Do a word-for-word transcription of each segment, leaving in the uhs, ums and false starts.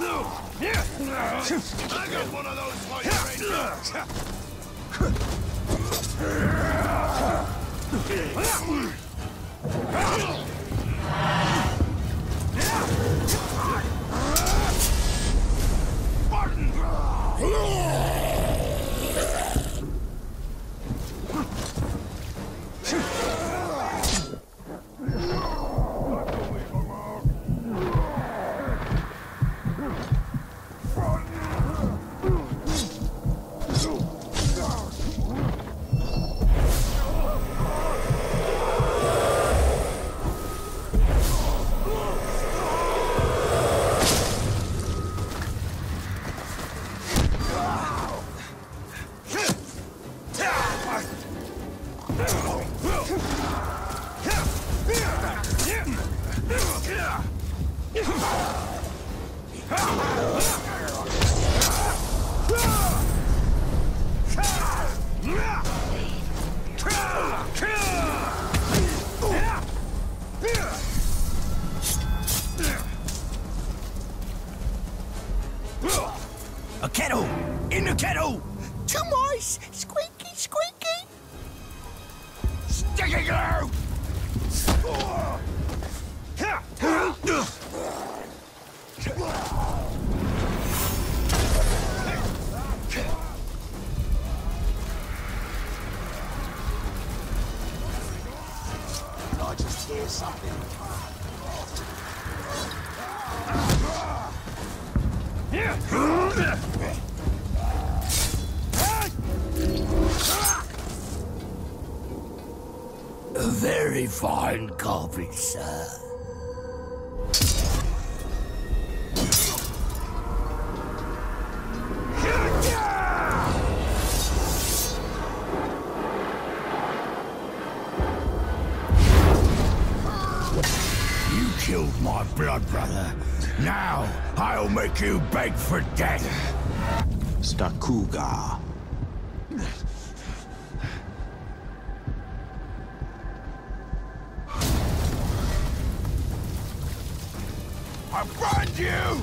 I got one of those for you right now. A kettle! In the kettle! Two mice! Squeaky, squeaky! Stick it through! I just hear something. A very fine carpet, sir. You killed my blood brother. Now, I'll make you beg for death. Stakuga. I burned you!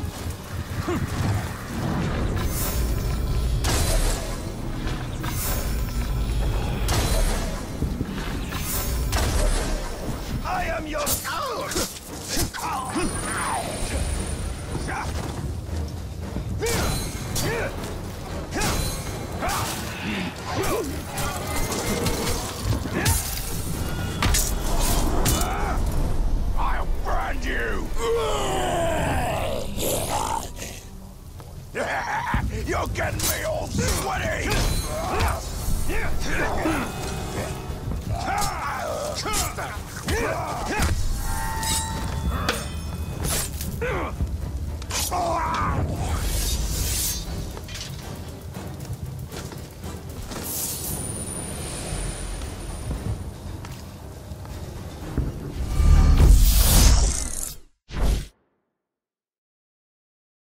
I am your...